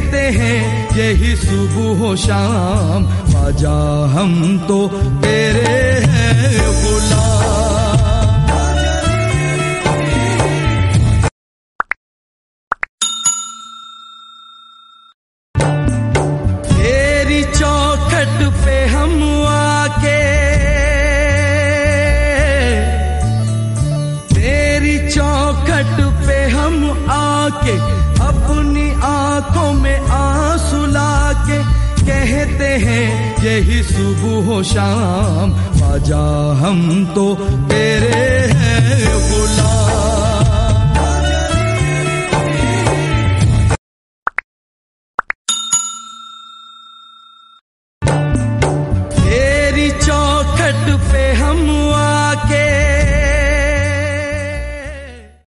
कहते हैं यही सुबह हो शाम, ख्वाजा हम तो तेरे हैं गुलाम। तेरी चौखट पे हम आके, तेरी चौखट पे हम आके अपनी आंखों में आंसू लाके कहते हैं यही सुबह हो शाम, ख्वाजा हम तो तेरे हैं गुलाम। तेरी चौखट पे हम